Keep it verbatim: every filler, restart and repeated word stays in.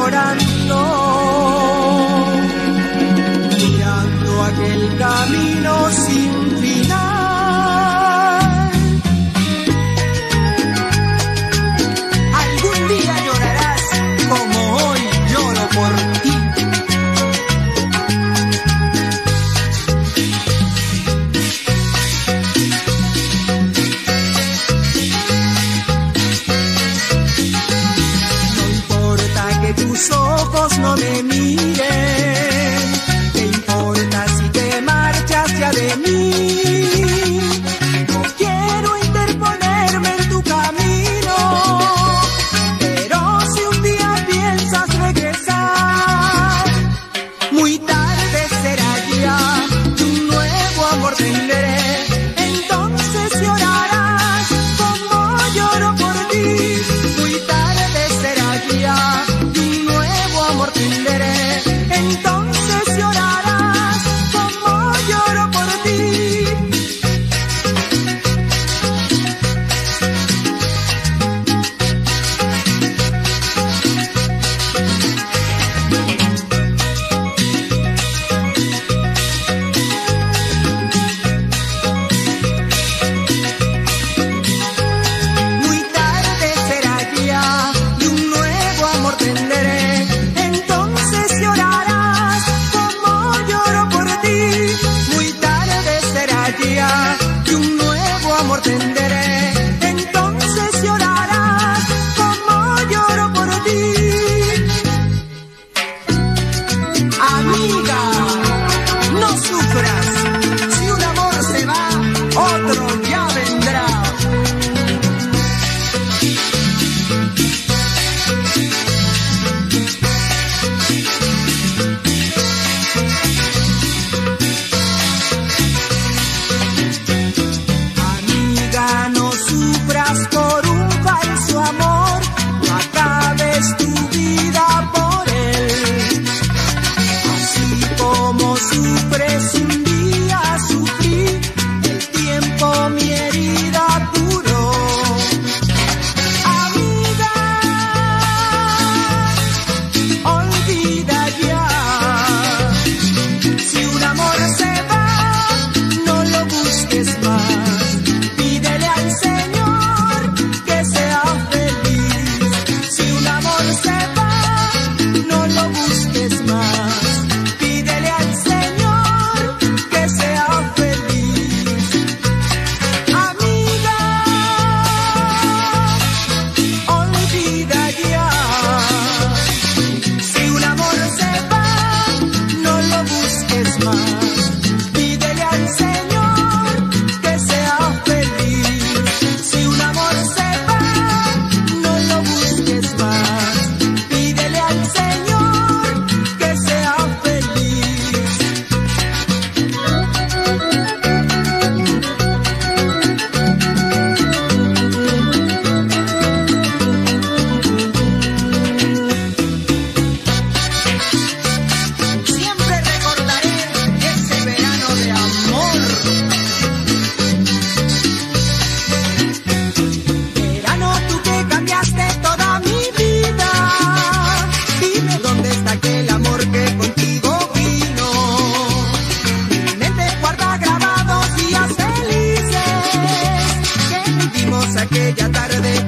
llorando, mirando aquel camino sin final. Algún día llorarás como hoy lloro por ti. Tus ojos no me miren, ¿qué importa si te marchas ya de mí? No quiero interponerme en tu camino, pero si un día piensas regresar, muy tarde será ya, y un nuevo amor tendré, entonces llorarás como lloro por ti. Muy tarde será ya, amor tendré, entonces llorarás como lloro por ti. Muy tarde será ya, y un nuevo amor tendré, llorarás como lloro por ti. Muy tarde será ya, y un nuevo amor tendré, entonces llorarás como lloro por ti. Amiga, no sufras, si un amor se va, otro ya vendrá. No sufras por un falso amor, no acabes tu vida por él. Así como sufres un día sufrí, el tiempo mi herida curó. Amiga, olvida ya, si un amor se va, no lo busques más. Aquella tarde